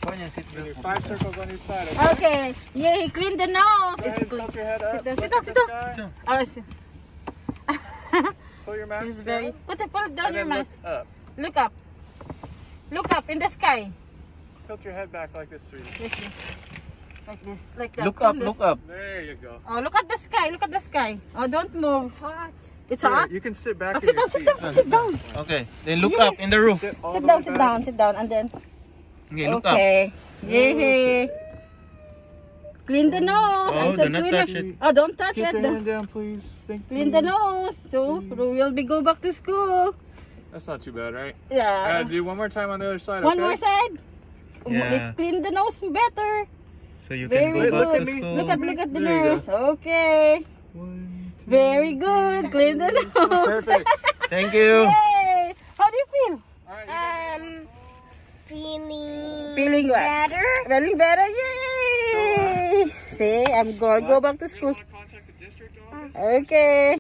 Do 5 circles on each side, okay? Okay. Yeah, he cleaned the nose. Go ahead and tilt your head up. Sit down, sit down. Oh, Pull your mask she's very... down. Pull down And your then mask. look up. Look up. Look up in the sky. Tilt your head back like this, sweetie. Like this. Like that. Look up, look up. There you go. Oh, look at the sky. Look at the sky. Oh, don't move. Hot. It's Here, hot? you can sit back Oh, in sit your down, sit seat. down, sit down. Okay, then look Yeah. up in the roof. Sit all Sit the down, way sit back. down, sit down, and then... Okay, look up. Okay. Yay. Clean the nose. Oh, I said do not clean touch it. it. Oh, don't touch Keep it. your hand down, please. Thank Clean you. the nose. So, we'll be go back to school. That's not too bad, right? Yeah. Do one more time on the other side, One okay? more side. Yeah. Let's clean the nose better. So you Very can go back good. to school. Look at the There you go. nose. Okay. 1, 2, Very good. Clean the nose. Perfect. Thank you. Yay. How do you feel? All right, Feeling what? better. Feeling better. Yay. See, I'm going to go back to school. contact the district office? Okay.